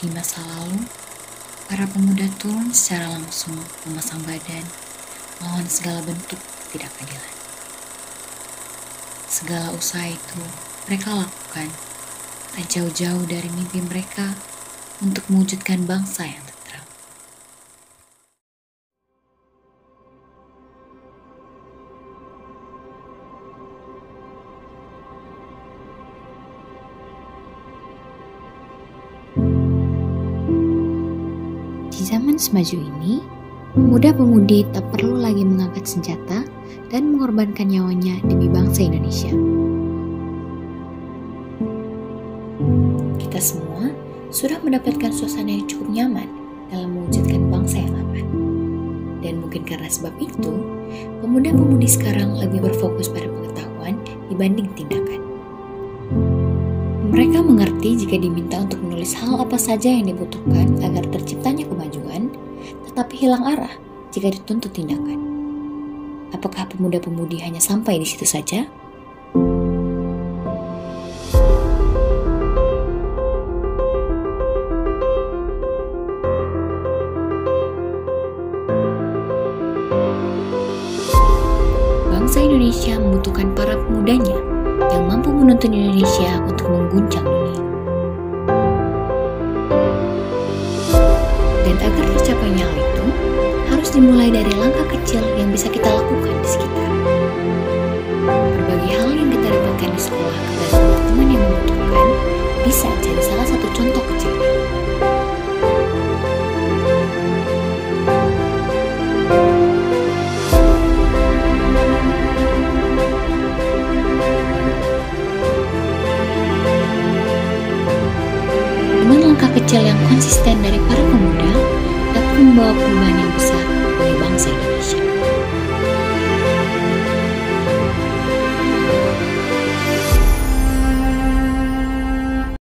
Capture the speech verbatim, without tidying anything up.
Di masa lalu, para pemuda turun secara langsung memasang badan melawan segala bentuk ketidakadilan. Segala usaha itu mereka lakukan tak jauh-jauh dari mimpi mereka untuk mewujudkan bangsa yang tentram. Di zaman semaju ini, pemuda-pemudi tak perlu lagi mengangkat senjata dan mengorbankan nyawanya demi bangsa Indonesia. Kita semua sudah mendapatkan suasana yang cukup nyaman dalam mewujudkan bangsa yang aman. Dan mungkin karena sebab itu, pemuda-pemudi sekarang lebih berfokus pada pengetahuan dibanding tindakan. Mereka mengerti jika diminta untuk menulis hal apa saja yang dibutuhkan agar terciptanya kemajuan, tetapi hilang arah jika dituntut tindakan. Apakah pemuda-pemudi hanya sampai di situ saja? Bangsa Indonesia membutuhkan para pemudanya yang mampu menuntun Indonesia untuk mengguncang dunia. Dan agar tercapainya hal itu, harus dimulai dari langkah kecil yang bisa kita lakukan di sekitar. Berbagai hal yang kita dapatkan di sekolah kepada teman-teman yang membutuhkan bisa jadi salah satu contoh kecilnya. Dengan langkah kecil yang konsisten dari para pemuda dapat membawa perubahan yang besar bagi bangsa ini.